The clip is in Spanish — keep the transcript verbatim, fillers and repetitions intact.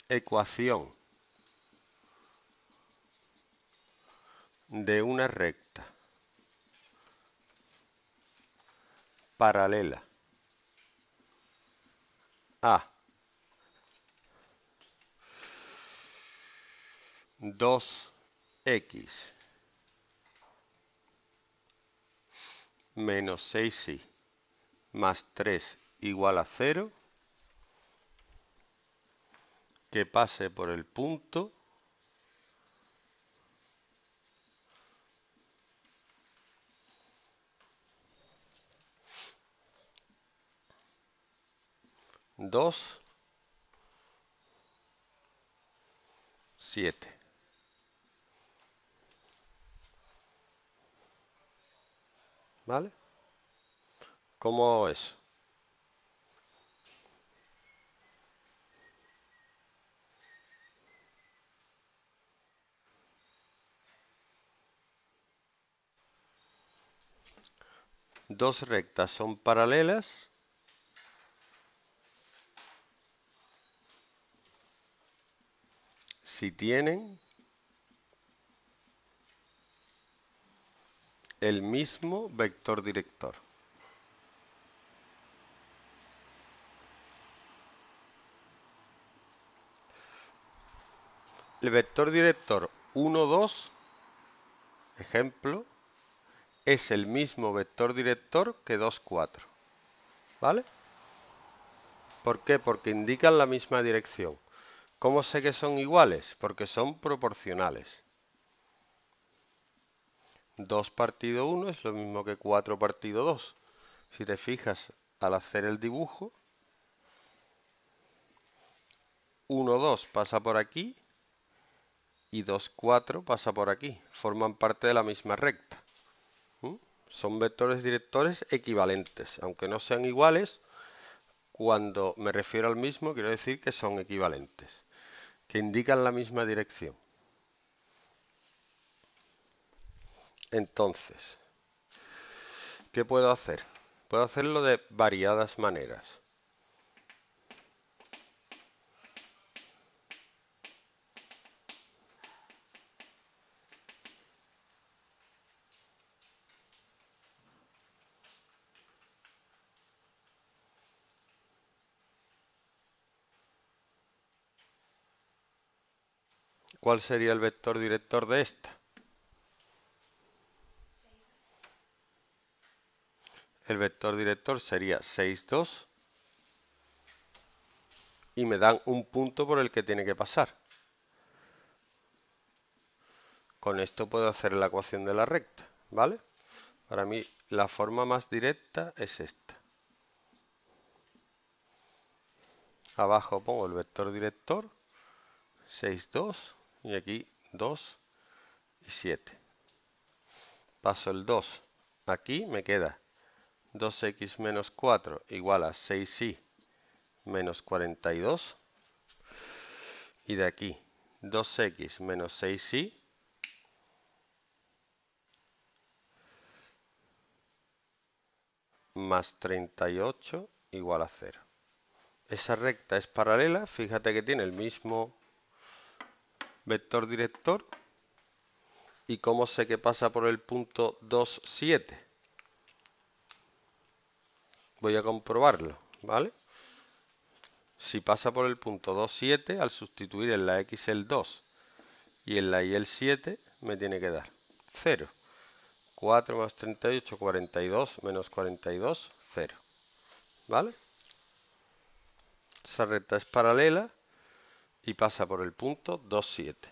ecuación de una recta paralela a dos equis menos seis y más tres igual a cero, que pase por el punto dos, siete. ¿Vale? ¿Cómo hago eso? Dos rectas son paralelas si tienen el mismo vector director. El vector director uno, dos, ejemplo, es el mismo vector director que dos, cuatro. ¿Vale? ¿Por qué? Porque indican la misma dirección. ¿Cómo sé que son iguales? Porque son proporcionales. dos partido uno es lo mismo que cuatro partido dos. Si te fijas al hacer el dibujo, uno, dos pasa por aquí y dos, cuatro pasa por aquí. Forman parte de la misma recta. ¿Mm? Son vectores directores equivalentes. Aunque no sean iguales, cuando me refiero al mismo, quiero decir que son equivalentes, que indican la misma dirección. Entonces, ¿qué puedo hacer? Puedo hacerlo de variadas maneras. ¿Cuál sería el vector director de esta? El vector director sería seis, dos y me dan un punto por el que tiene que pasar. Con esto puedo hacer la ecuación de la recta, ¿vale? Para mí la forma más directa es esta. Abajo pongo el vector director, seis, dos, y aquí dos y siete. Paso el dos aquí, me queda dos equis menos cuatro igual a seis y menos cuarenta y dos. Y de aquí dos equis menos seis y más treinta y ocho igual a cero. Esa recta es paralela, fíjate que tiene el mismo vector director. ¿Y cómo sé que pasa por el punto dos, siete? Voy a comprobarlo, ¿vale? Si pasa por el punto dos, siete, al sustituir en la x el dos y en la y el siete, me tiene que dar cero. cuatro más treinta y ocho, cuarenta y dos, menos cuarenta y dos, cero. ¿Vale? Esa recta es paralela y pasa por el punto dos, siete.